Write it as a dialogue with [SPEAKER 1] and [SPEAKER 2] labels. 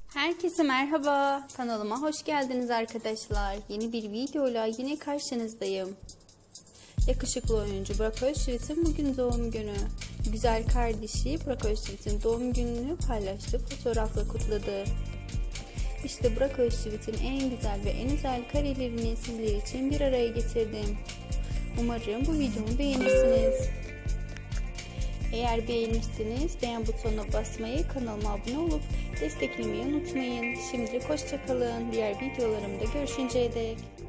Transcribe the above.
[SPEAKER 1] Herkese merhaba. Kanalıma hoş geldiniz arkadaşlar. Yeni bir videoyla yine karşınızdayım. Yakışıklı oyuncu Burak Özçivit'in bugün doğum günü. Güzel kardeşi Burak Özçivit'in doğum gününü paylaştığı fotoğrafla kutladı. İşte Burak Özçivit'in en güzel ve en özel karelerini sizler için bir araya getirdim. Umarım bu videomu beğenirsiniz. Eğer beğenirseniz beğen butonuna basmayı, kanalıma abone olup desteklemeyi unutmayın. Şimdilik hoşça kalın. Diğer videolarımda görüşünceye dek.